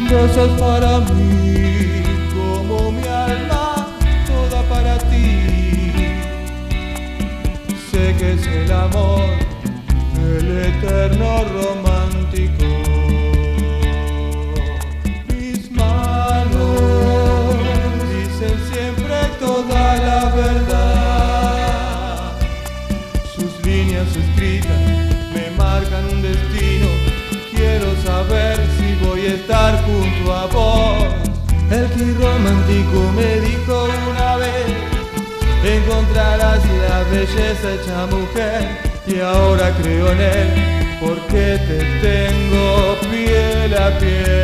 Vos sos para mí como mi alma, toda para ti. Sé que es el amor, el eterno romántico. Mis manos dicen siempre toda la verdad. Sus líneas escritas me marcan un destino. Quiero saber si voy a estar junto a vos. El que romántico me dijo una vez: encontrarás la belleza hecha mujer. Y ahora creo en él, porque te tengo piel a piel.